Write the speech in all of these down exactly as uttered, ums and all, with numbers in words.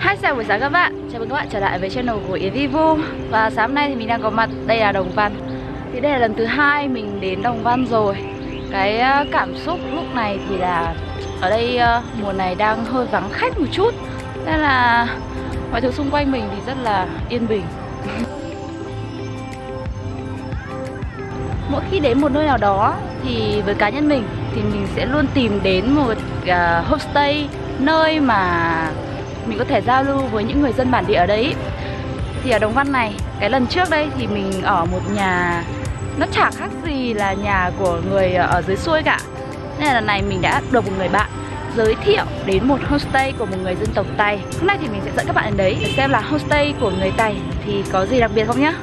Hi, chào buổi sáng các bạn. Chào mừng các bạn trở lại với channel của Yến Vivu. Và sáng hôm nay thì mình đang có mặt đây là Đồng Văn. Thì đây là lần thứ hai mình đến Đồng Văn rồi. Cái cảm xúc lúc này thì là ở đây mùa này đang hơi vắng khách một chút, nên là mọi thứ xung quanh mình thì rất là yên bình. Mỗi khi đến một nơi nào đó thì với cá nhân mình thì mình sẽ luôn tìm đến một uh, homestay, nơi mà mình có thể giao lưu với những người dân bản địa ở đấy. Thì ở Đồng Văn này, cái lần trước đây thì mình ở một nhà nó chả khác gì là nhà của người ở dưới xuôi cả. Nên là lần này mình đã được một người bạn giới thiệu đến một homestay của một người dân tộc Tày. Hôm nay thì mình sẽ dẫn các bạn đến đấy để xem là homestay của người Tày thì có gì đặc biệt không nhá.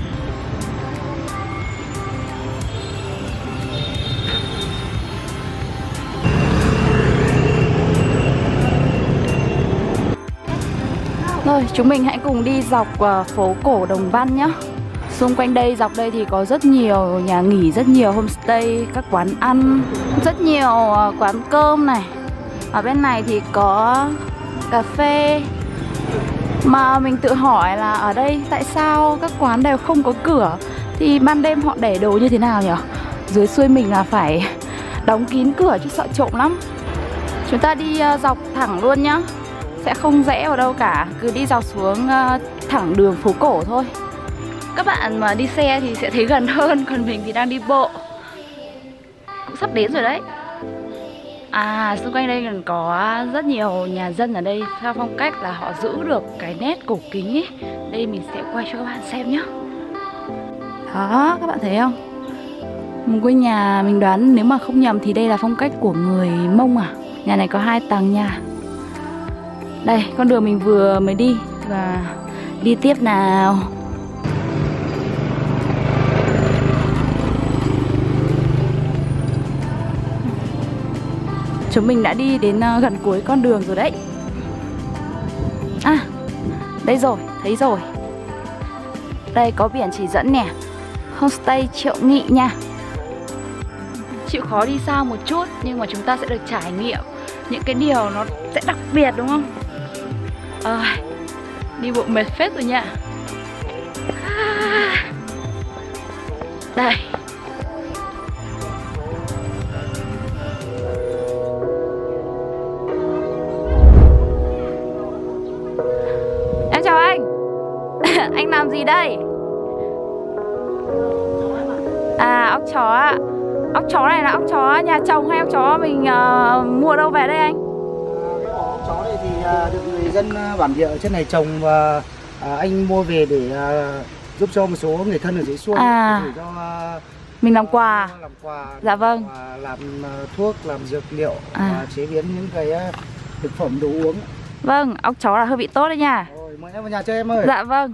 Rồi, chúng mình hãy cùng đi dọc uh, phố cổ Đồng Văn nhé. Xung quanh đây, dọc đây thì có rất nhiều nhà nghỉ, rất nhiều homestay, các quán ăn, rất nhiều uh, quán cơm này. Ở bên này thì có cà phê. Mà mình tự hỏi là ở đây tại sao các quán đều không có cửa? Thì ban đêm họ để đồ như thế nào nhỉ? Dưới xuôi mình là phải đóng kín cửa chứ sợ trộm lắm. Chúng ta đi uh, dọc thẳng luôn nhá. Sẽ không rẽ vào đâu cả, cứ đi dọc xuống uh, thẳng đường phố cổ thôi. Các bạn mà đi xe thì sẽ thấy gần hơn, còn mình thì đang đi bộ. Cũng sắp đến rồi đấy. À, xung quanh đây còn có rất nhiều nhà dân ở đây theo phong cách là họ giữ được cái nét cổ kính ấy. Đây mình sẽ quay cho các bạn xem nhé. Đó, các bạn thấy không? Một ngôi nhà mình đoán nếu mà không nhầm thì đây là phong cách của người Mông à. Nhà này có hai tầng nha. Đây, con đường mình vừa mới đi và đi tiếp nào. Chúng mình đã đi đến gần cuối con đường rồi đấy. À, đây rồi, thấy rồi. Đây có biển chỉ dẫn nè. Homestay Triệu Nghị nha. Chịu khó đi xa một chút nhưng mà chúng ta sẽ được trải nghiệm những cái điều nó sẽ đặc biệt, đúng không? À, đi bộ mệt phết rồi nha. À, đây. Em chào anh. Anh làm gì đây? À, ốc chó ạ. Ốc chó này là ốc chó nhà chồng hay ốc chó mình uh, mua đâu về đây anh? Ốc chó này thì uh, được người dân bản địa ở trên này trồng và uh, anh mua về để uh, giúp cho một số người thân ở dưới xuôi. À, để cho uh, mình làm quà. Làm quà. Dạ vâng. Làm, làm uh, thuốc, làm dược liệu, à. uh, chế biến những cái uh, thực phẩm đồ uống. Vâng, ốc chó là hơi bị tốt đấy nha. Rồi, mời em vào nhà chơi em ơi. Dạ vâng.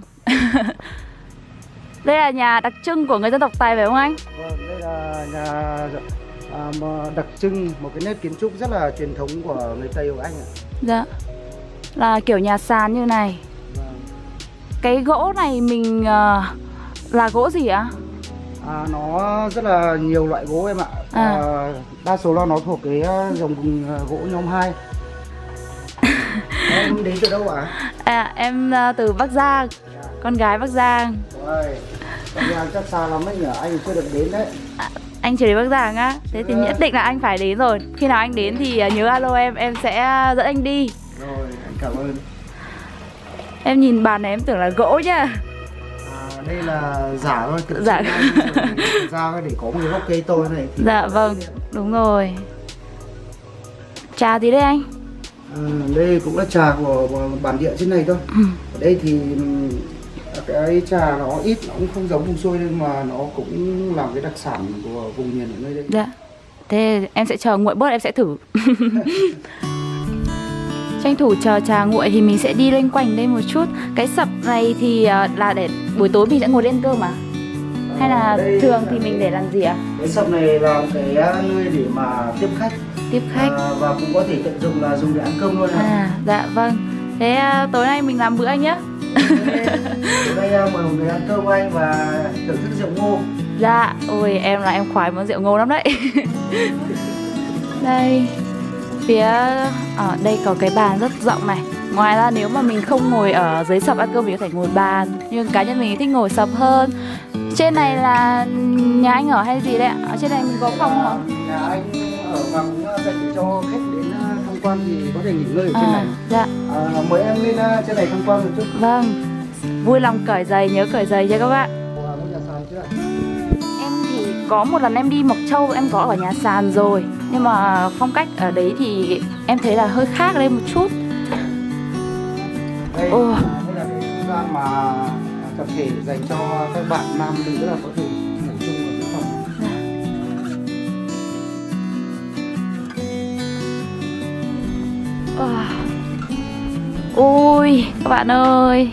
Đây là nhà đặc trưng của người dân tộc Tày phải không anh? Vâng, đây là nhà à, đặc trưng, một cái nét kiến trúc rất là truyền thống của người Tây của anh ạ. Dạ. Là kiểu nhà sàn như này. Vâng. Cái gỗ này mình uh, là gỗ gì ạ? À, nó rất là nhiều loại gỗ em ạ. À. À, đa số là nó thuộc cái dòng gỗ nhóm hai. Em đến từ đâu ạ? À, em uh, từ Bắc Giang. Dạ. Con gái Bắc Giang. Rồi, Bắc Giang chắc xa lắm đấy nhỉ, anh chưa được đến đấy. À, anh chưa đến Bắc Giang á? Thế thì nhất định là anh phải đến rồi. Khi nào anh đến thì nhớ alo em, em sẽ dẫn anh đi. Rồi, anh cảm ơn. Em nhìn bàn này em tưởng là gỗ nhá. À, đây là giả thôi, tự dạ. ra để có một cái gốc cây tôi này. Dạ vâng, đúng rồi. Trà gì đây anh? À, đây cũng là trà của, của bản địa trên này thôi. Ừ. Ở đây thì cái trà nó ít, nó cũng không giống vùng xuôi nhưng mà nó cũng là cái đặc sản của vùng miền ở nơi đây. Dạ. Thế em sẽ chờ nguội bớt em sẽ thử. Tranh thủ chờ trà nguội thì mình sẽ đi loanh quanh đây một chút. Cái sập này thì là để buổi tối mình sẽ ngồi ăn cơm à? Hay là thường thì mình để làm gì ạ? À? Cái sập này là cái nơi để mà tiếp khách. Tiếp khách. À, và cũng có thể tận dụng là dùng để ăn cơm luôn. À, dạ vâng. Thế tối nay mình làm bữa anh nhé. Đây mời một người ăn cơm anh và thưởng thức rượu ngô. Dạ, ôi em là em khoái món rượu ngô lắm đấy. Đây, phía ở đây có cái bàn rất rộng này. Ngoài ra nếu mà mình không ngồi ở dưới sập ăn cơm mình có thể ngồi bàn, nhưng cá nhân mình thích ngồi sập hơn. Trên này là nhà anh ở hay gì đấy ạ? Ở trên này mình có phòng không? Nhà anh ở và cũng dành để cho khách đến tham quan thì có thể nghỉ ngơi ở trên À, này. dạ. À, mời em lên trên này tham quan một chút. Vâng, vui lòng cởi giày, nhớ cởi giày cho các bạn. Ủa, có nhà sàn chưa? Em thì có một lần em đi Mộc Châu, em có ở nhà sàn rồi. Nhưng mà phong cách ở đấy thì em thấy là hơi khác lên một chút. Đây, Ồ. đây là cái không gian mà tập thể dành cho các bạn nam nữ là có thể ngủ chung ở cái phòng. Ôi các bạn ơi.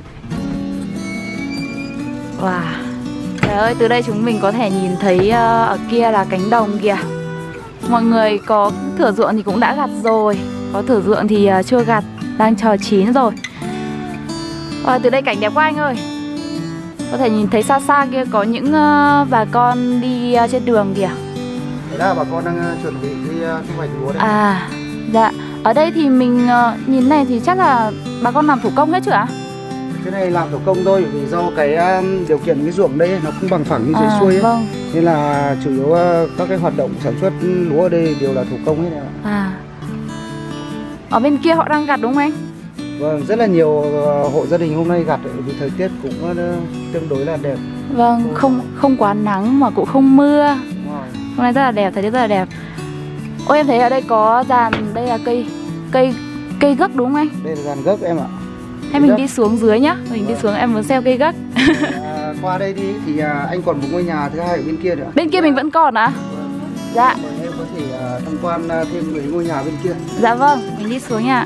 Wow. Trời ơi, từ đây chúng mình có thể nhìn thấy uh, ở kia là cánh đồng kìa. Mọi người có thửa ruộng thì cũng đã gặt rồi, có thửa ruộng thì uh, chưa gặt, đang chờ chín rồi. Wow, từ đây cảnh đẹp quá anh ơi. Có thể nhìn thấy xa xa kia có những uh, bà con đi uh, trên đường kìa. Thế là bà con đang uh, chuẩn bị đi uh, thu hoạch lúa đấy. À, dạ. Ở đây thì mình uh, nhìn này thì chắc là bà con làm thủ công hết chứ ạ? Cái này làm thủ công thôi, vì do cái uh, điều kiện cái ruộng đây nó không bằng phẳng như dưới À, xuôi ấy. vâng. Nên là chủ yếu uh, các cái hoạt động sản xuất lúa ở đây đều là thủ công hết này. À. Ở bên kia họ đang gặt đúng không anh? Vâng, rất là nhiều uh, hộ gia đình hôm nay gặt vì thời tiết cũng uh, tương đối là đẹp. Vâng, không không quá nắng mà cũng không mưa. Đúng rồi. Hôm nay rất là đẹp, thời tiết rất là đẹp. Ôi em thấy ở đây có dàn, đây là cây cây cây gấc đúng không anh? Đây là dàn gấc em ạ. Hay mình đi xuống dưới nhá, mình đi xuống em muốn xem cây gấc. À, qua đây đi thì à, anh còn một ngôi nhà thứ hai ở bên kia nữa. Bên kia mình vẫn còn à? Vâng. Dạ. Mời em có thể à, tham quan à, thêm mấy ngôi nhà bên kia. Dạ vâng, mình đi xuống nha.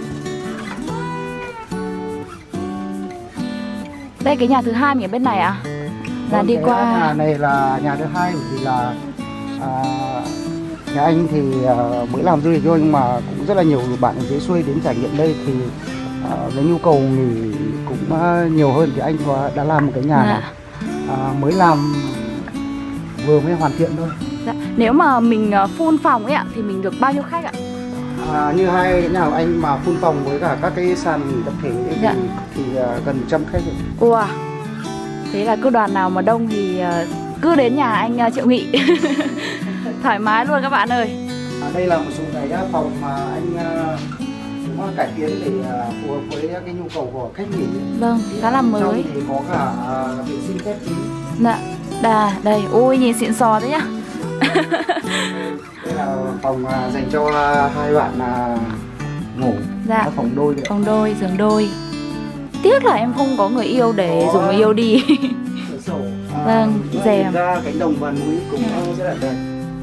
Đây cái nhà thứ hai mình ở bên này à? Là Vâng, đi cái qua nhà này là nhà thứ hai bởi vì là à, nhà anh thì à, mới làm du lịch thôi, nhưng mà cũng rất là nhiều bạn ở dưới xuôi đến trải nghiệm đây thì à, với nhu cầu nghỉ cũng à, nhiều hơn thì anh có đã làm một cái nhà dạ. này à, mới làm vừa mới hoàn thiện thôi. Dạ. Nếu mà mình full phòng ấy ạ thì mình được bao nhiêu khách ạ? À, như hai cái nhà của anh mà full phòng với cả các cái sàn nghỉ tập thể ấy dạ. thì, thì à, gần một trăm khách rồi. Wow. Thế là cứ đoàn nào mà đông thì uh, cứ đến nhà anh uh, Triệu Nghị. Thoải mái luôn các bạn ơi. À, đây là một số cái phòng mà anh uh, cũng cải tiến để uh, phù hợp với cái nhu cầu của khách nghỉ. Vâng, khá là mới. Trong thì có cả uh, vệ sinh khép kín. Dạ, đà, đây, ui nhìn xịn sò đấy nhá. Đây là phòng uh, dành cho uh, hai bạn uh, ngủ. Dạ. Phòng đôi đấy. Phòng đôi, giường đôi. Tiếc là em không có người yêu để có... dùng người yêu đi. Cửa sổ. Uh, vâng, rèm. ra cánh đồng và núi cũng yeah. rất là đẹp.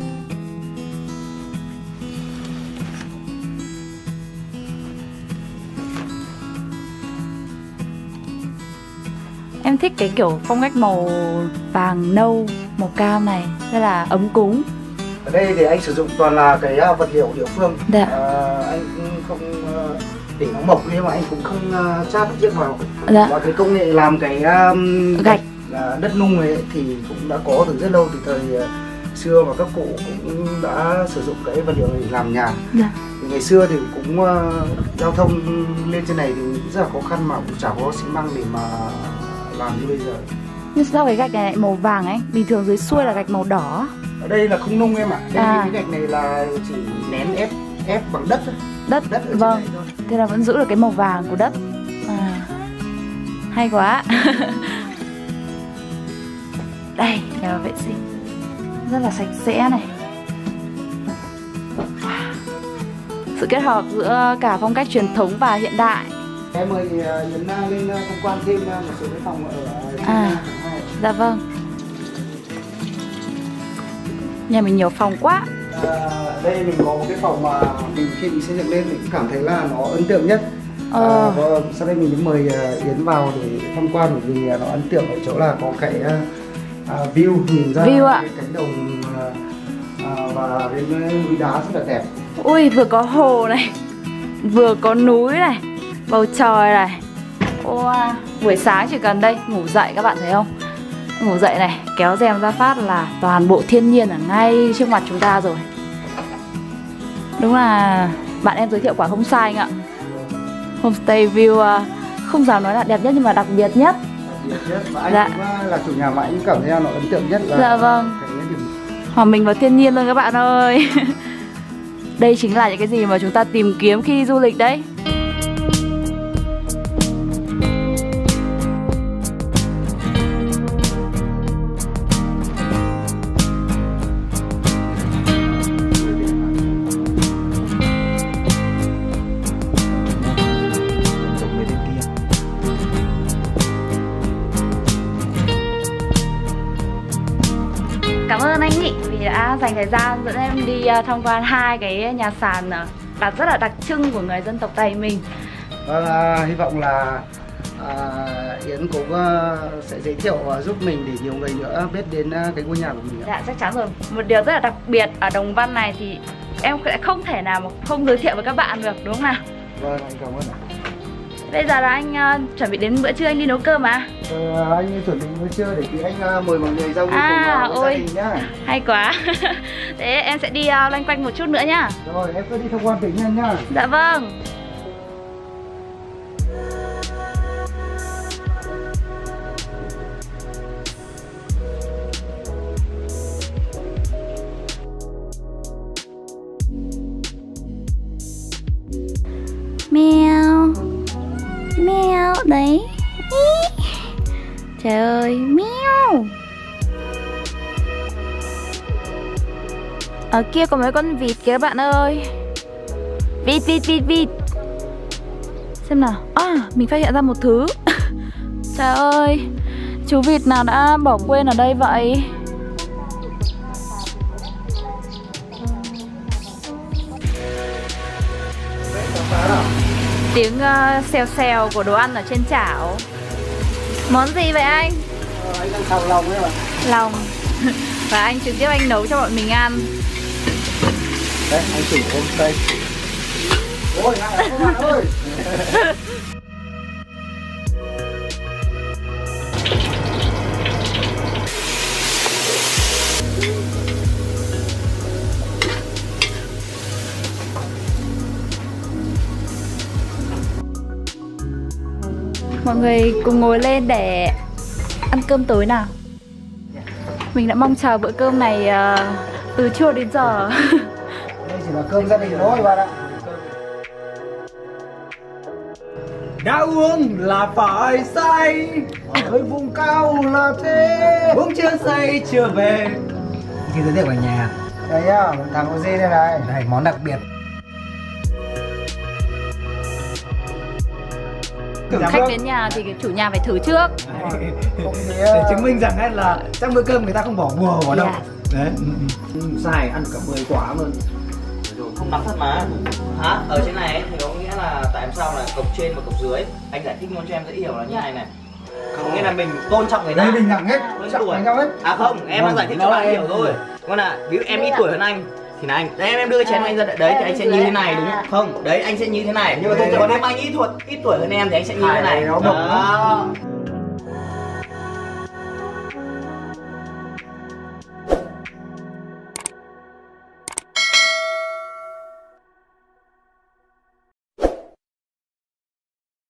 Em thích cái kiểu phong cách màu vàng nâu, màu cam này, rất là ấm cúng. Ở đây thì anh sử dụng toàn là cái vật liệu địa phương. Dạ. À, anh cũng không uh, để nó mộc nhưng mà anh cũng không uh, chát chiếc vào. Dạ. Và cái công nghệ làm cái um, gạch uh, đất nung ấy thì cũng đã có từ rất lâu, từ thời uh, xưa mà các cụ cũng đã sử dụng cái vật liệu này để làm nhà. Dạ. Thì ngày xưa thì cũng uh, giao thông lên trên này thì rất là khó khăn mà cũng chả có xi măng để mà làm như bây giờ. Nhưng sao cái gạch này lại màu vàng ấy? Bình thường dưới xuôi là gạch màu đỏ. Ở đây là không nung em ạ. Đây à. cái gạch này là chỉ nén ép ép bằng đất thôi. Đất, đất ở vâng. thôi. Thế là vẫn giữ được cái màu vàng của đất. À. Hay quá. Đây, nhà vệ sinh rất là sạch sẽ này. Sự kết hợp giữa cả phong cách truyền thống và hiện đại. Em mời Yến lên tham quan thêm một số cái phòng ở à, dạ vâng. Nhà mình nhiều phòng quá. À, đây mình có một cái phòng mà mình khi mình xây dựng lên mình cũng cảm thấy là nó ấn tượng nhất. ờ. à, Sau đây mình mới mời Yến vào để tham quan bởi vì nó ấn tượng ở chỗ là có cái uh, view nhìn ra view ạ. cái cánh đồng uh, và bên núi đá rất là đẹp. Ui, vừa có hồ này, vừa có núi này, bầu trời này. Wow. Buổi sáng chỉ cần đây ngủ dậy các bạn thấy không? Ngủ dậy này, kéo rèm ra phát là toàn bộ thiên nhiên ở ngay trước mặt chúng ta rồi. Đúng là bạn em giới thiệu quả không sai anh ạ. Homestay view uh, không dám nói là đẹp nhất nhưng mà đặc biệt nhất. Đặc biệt nhất và anh Dạ. cũng là chủ nhà mà anh cảm thấy là nó ấn tượng nhất là Dạ vâng. cái điểm Hòa mình vào thiên nhiên luôn các bạn ơi. Đây chính là những cái gì mà chúng ta tìm kiếm khi đi du lịch đấy. Cảm ơn anh Nghị vì đã dành thời gian dẫn em đi uh, tham quan hai cái nhà sàn uh, đặt rất là đặc trưng của người dân tộc Tây mình. Vâng, à, hy vọng là à, Yến cũng à, sẽ giới thiệu à, giúp mình để nhiều người nữa biết đến à, cái ngôi nhà của mình. Dạ chắc chắn rồi. Một điều rất là đặc biệt ở Đồng Văn này thì em sẽ không thể nào mà không giới thiệu với các bạn được, đúng không nào? Vâng, anh cảm ơn ạ. Bây giờ là anh uh, chuẩn bị đến bữa trưa anh đi nấu cơm à? Ờ, anh chuẩn bị bữa trưa để tí anh à, mời mọi người ra vui À, cùng với ôi. gia đình nhá. Hay quá. Thế em sẽ đi uh, loanh quanh một chút nữa nhá. Rồi, em cứ đi tham quan tự nhiên nhá. Dạ vâng. Mèo. Mèo đấy. Ý. Trời ơi, mèo. Ở kia có mấy con vịt kìa các bạn ơi. Vịt, vịt, vịt, vịt. Xem nào. À, mình phát hiện ra một thứ. Trời ơi, chú vịt nào đã bỏ quên ở đây vậy? Tiếng uh, xèo xèo của đồ ăn ở trên chảo. Món gì vậy anh? Ờ, anh đang xào lòng đấy mà. Lòng. Và anh trực tiếp anh nấu cho bọn mình ăn. Đấy, anh chủ homestay. Ôi, hai các bạn ơi. Mọi người cùng ngồi lên để ăn cơm tối nào. Mình đã mong chờ bữa cơm này uh, từ trưa đến giờ. Đây chỉ là cơm gia đình thôi bạn ạ. Đã uống là phải say, Ở vùng cao là thế. uống chưa say chưa về. Khi giới thiệu ở nhà, Đây nhá, thằng có gì đây này. đây món đặc biệt. Khách đến nhà thì chủ nhà phải thử trước. Không thì, Để chứng minh rằng ấy là trong bữa cơm người ta không bỏ bùa vào đâu. Dạ. Đấy. Ừ, xài ăn cả mười quả luôn. Không nắm thật mà. Hả? Ở trên này ấy, thì có nghĩa là tại sao là cọc trên và cọc dưới. Anh giải thích luôn cho em dễ hiểu là như này này. Có nghĩa là mình tôn trọng người ta. đây bình đẳng hết, Lớn trọng tuổi. với nhau hết. À không, em đang giải thích cho bạn hiểu thôi. Còn là ví dụ em ít tuổi hơn anh thì là anh, đấy em đưa chén anh ra đấy thì anh sẽ như thế này đúng không? Không, đấy anh sẽ như thế này. Nhưng mà còn nếu mà anh ít tuổi ít tuổi hơn em thì anh sẽ như thế này. Nó độc lắm. Đó.